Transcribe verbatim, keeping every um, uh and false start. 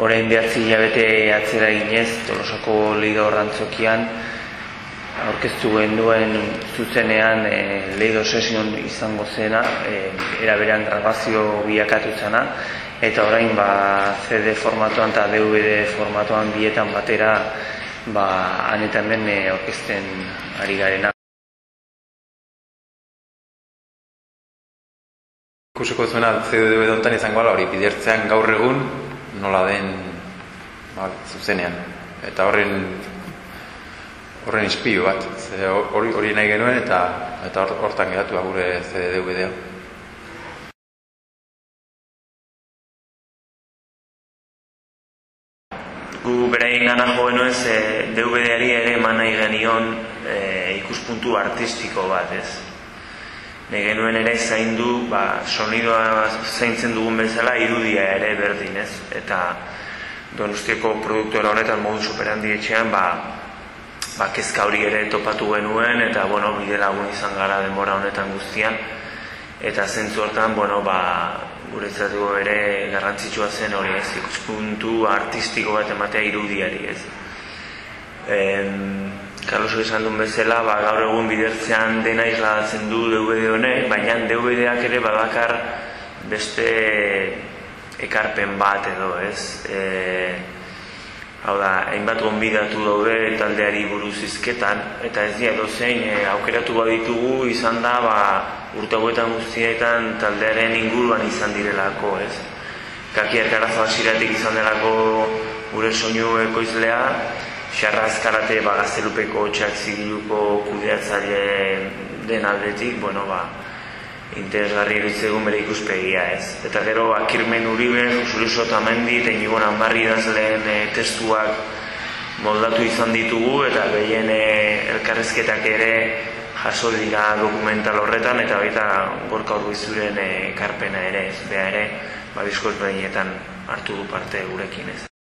orain behatzi hilabete atzera ginez, Tolosako Leido Rantzokian aurkeztu genuen zuzenean e, Leido Session izango zena, e, era berean grabazio bilakatu zena, eta orain ba, C D formatuan eta D V D formatuan bietan batera ba, han eta hemen e, aurkezten ari garena. Ikusiko zuena C D D V D hontan izango ala hori bidertzean gaur egun nola den ba, zuzenean. Eta horren horren ispilu bat. Hori hori nahi genuen eta eta hortan geratu da gure C D D V D-a. Gu beraien gana jo genuen D V D-ari ere eman nahi genion e, ikuspuntu artistiko bat, ez? Nahi genuen ere zaindu, ba, sonidoa zaintzen dugun bezala irudia ere berdin, ez? Eta Donostiako produktora honetan modu superhandi etxean, ba, ba, kezka hori ere topatu genuen, eta, bueno, bide lagun izan gara denbora honetan guztian. Eta zentzu hortan, bueno, ba, guretzako ere garrantzitsua zen hori, ez? Ikuspuntu artistiko bat ematea irudiari, ez? Em, Carlos esan duen bezala, ba, gaur egun bidertzean dena isladatzen du D V D honek, baina D V D-ak ere badakar beste ekarpen bat edo, ez? E, hau da, hainbat gonbidatu daude taldeari buruz hizketan, eta ez dira dozein e, aukeratu baditugu izan da, ba, urte hauetan guztietan taldearen inguruan izan direlako, ez? Kaki Erkarazo hasieratik izan delako gure soinu ekoizlea, Xarra Azkarate ba, Gaztelupeko Txak Zigiluko kudeatzaile den aldetik, bueno, ba, interesgarri egitzen bere ikuspegia, ez. Eta gero, Akirmen Uribe, Josule Sotamendi eta Inigo Nanbarri idazleen e, testuak moldatu izan ditugu, eta behien e, elkarrezketak ere jaso dira dokumental horretan, eta baita Gorka Urbizuren ekarpena ere, ez. Bea ere, ba, diskoz behinetan hartu du parte gurekin, ez.